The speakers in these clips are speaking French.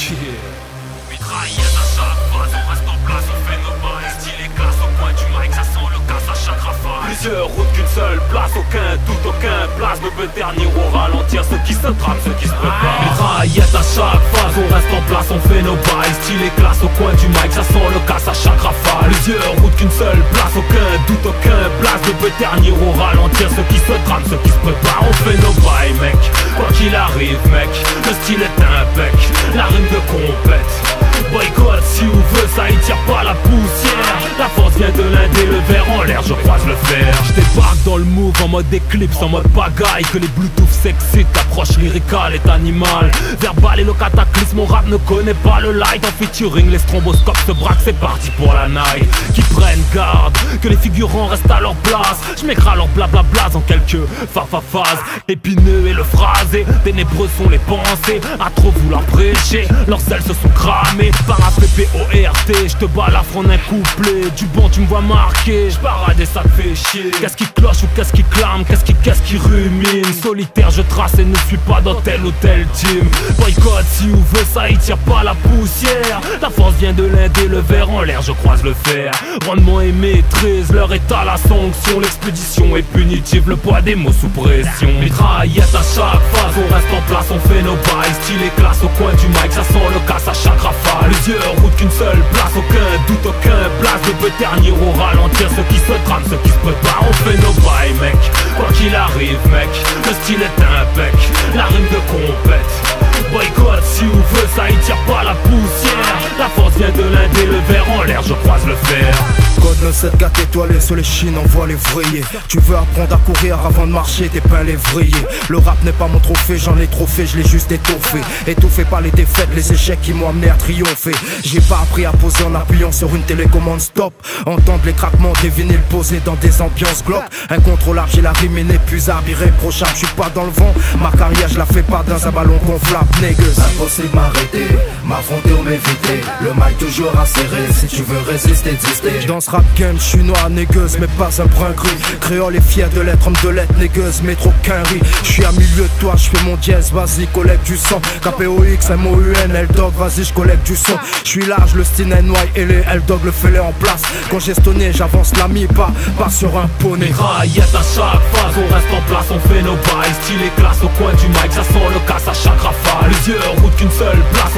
Mitraillette à chaque phase, on reste en place, on fait nos bails. Stylé classe au coin du mic, ça sent le casse à chaque rafale. Plusieurs routes qu'une seule place, aucun place ne peut ternir ou ralentir ceux qui se trament, ceux qui se préparent. Mitraillette à chaque phase, on reste en place, on fait nos bails. Stylé classe au coin du mic, ça sent le casse à chaque rafale. Plusieurs routes qu'une seule place, aucun place ne peut ternir ou ralentir ceux qui se trament, ceux qui se préparent. On fait nos bails, mec, quoi qu'il arrive, mec, le style est impec, la rime de compète. Boycott si on veut, ça y tire pas la poussière. La force vient de l'Inde et le verre en l'air, je croise le fer. Je débarque dans le move en mode éclipse, en mode pagaille. Que les bluetooth s'excitent, l'approche lyricale est animale. Verbal et le cataclysme, mon rap ne connaît pas le light. En featuring, les stromboscopes se braquent, c'est parti pour la night. Qui prennent garde, que les figurants restent à leur place. Je m'écrase leur blablabla en quelques phases. Épineux et le phrasé, ténébreux sont les pensées. À trop vouloir prêcher, leurs ailes se sont cramées. Para-P-P-O-R-T, je te balafre en un couplet. Du bon tu me vois marqué, je parade et ça te fait chier. Qu'est-ce qui cloche ou qu'est-ce qui clame, qu'est-ce qui rumine. Solitaire je trace et ne suis pas dans tel ou tel team. Boycott si on veut, ça y tire pas la poussière. La force vient de l'Inde et le verre en l'air, je croise le fer. Rendement et maîtrise, l'heure est à la sanction. L'expédition est punitive, le poids des mots sous pression. Mitraillette à chaque phase, on reste en place, on fait nos bails. Stylé classe au coin du mic, ça sent le casse à chaque rafale. Plusieurs routes qu'une seule place, aucun place ne peut ternir ou ralentir ceux qui se trament, ceux qui se préparent. On fait nos bails, mec, quoi qu'il arrive, mec, le style est impec, la rime de compète. Boycott si on veut, ça y tire pas la poussière. La force vient de l'Inde et le verre en l'air, je croise le fer. Code 97 gâte étoilé sur les chines, envoie les vrillés. Tu veux apprendre à courir avant de marcher, t'es pas lévrier. Le rap n'est pas mon trophée, j'en ai trop fait, je l'ai juste étoffé. Étouffé par les défaites, les échecs qui m'ont amené à triompher. J'ai pas appris à poser en appuyant sur une télécommande stop. Entendre les craquements des vinyles posés dans des ambiances glauques. Incontrôlable, j'ai la rime inépuisable, irréprochable. Je suis pas dans le vent, ma carrière je la fais pas dans un ballon gonflable, négueuse. Impossible m'arrêter, m'affronter ou m'éviter. Le mic toujours acéré, si tu veux résister, exister. Dans ce rap game, je suis noir négueuse, mais pas un brin gris. Créole est fier de l'être, homme de l'être négueuse, mais trop qu'un riz. Je suis à milieu de toi, je fais mon dièse, vas-y, collecte du sang. KPOX, MOUN, L-Dog, vas-y, je collecte du son. Je suis large, le style NY et les L-Dog, le fais-les en place. Congestionné, j'avance l'ami, pas sur un poney. Mitraillette à chaque phase, on reste en place, on fait nos bails. Stylé classe au coin du mic, ça sent le casse à chaque rafale. Plusieurs routes qu'une seule place,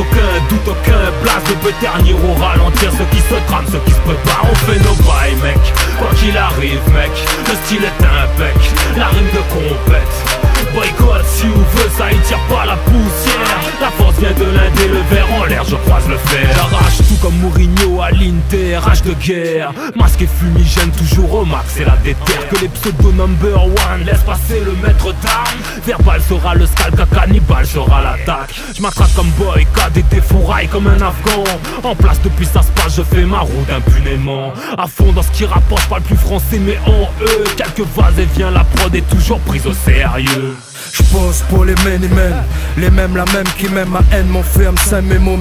aucun place ne peut ternir ou ralentir ceux qui se trament, ceux qui se préparent. On fait nos bails, mec, quoi qu'il arrive, mec, le style est impec, la rime de compète. Boycott si on veut, ça y tire pas la poussière. La force vient de l'Inde et le verre en l'air, je croise le fer. J'arrache tout comme Mourinho à l'Inter, rage de guerre. Masque et fumigène toujours au max, c'est la déterre. Que les pseudo number one laisse passer le maître d'armes. Verbal sera le scalp, cannibale sera l'attaque. Je m'attrape comme boy, des défourailles comme un Afghan. En place depuis ça se passe, je fais ma route impunément. À fond dans ce qui rapporte, je parle plus français mais en eux. Quelques vases et vient, la prod est toujours prise au sérieux. J'pose pour les men, les mêmes, la même qui m'aime ma haine, mon ferme, c'est mémo.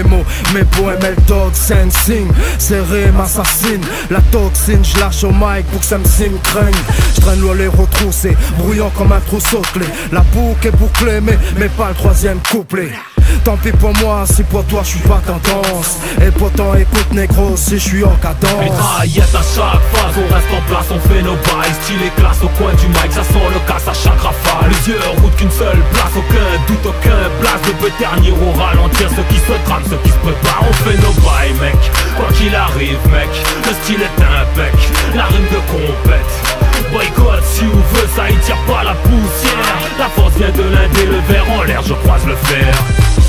Mes poèmes, L-Dog, sing, serré, m'assassine. La toxine, j'lâche au mic pour que ça me craigne. J'traîne loin les retroussés, bruyant comme un trousseau de clés. La boucle est bouclée, mais pas le troisième couplet. Tant pis pour moi, si pour toi je suis pas tendance. Et pourtant écoute négro, si je suis en cadence. Mitraillette à chaque phase, on reste en place, on fait nos bails. Stylé classe au coin du mic, ça sent le casse à chaque rafale. Plusieurs routes qu'une seule place, aucun place ne peut ternir ou ralentir ceux qui se trament, ceux qui se préparent. On fait nos bails, mec, quoi qu'il arrive, mec, le style est impec, la rime de compète. Boycott si on veut, ça y tire pas la poussière. La force vient de l'Inde et le verre en l'air, je croise le fer.